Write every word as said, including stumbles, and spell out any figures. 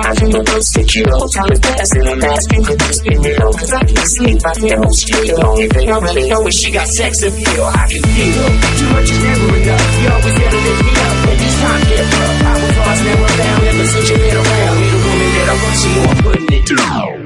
I can go close to you. Time is passing and asking could you spin me low? Cause I can't sleep, I can't hold still. The only thing I really know is she got sex appeal. I can feel too much is never enough. You always there to lift me up when these times get rough. I was lost, never found ever since you been around. You're the woman that I want, so I'm putting it down.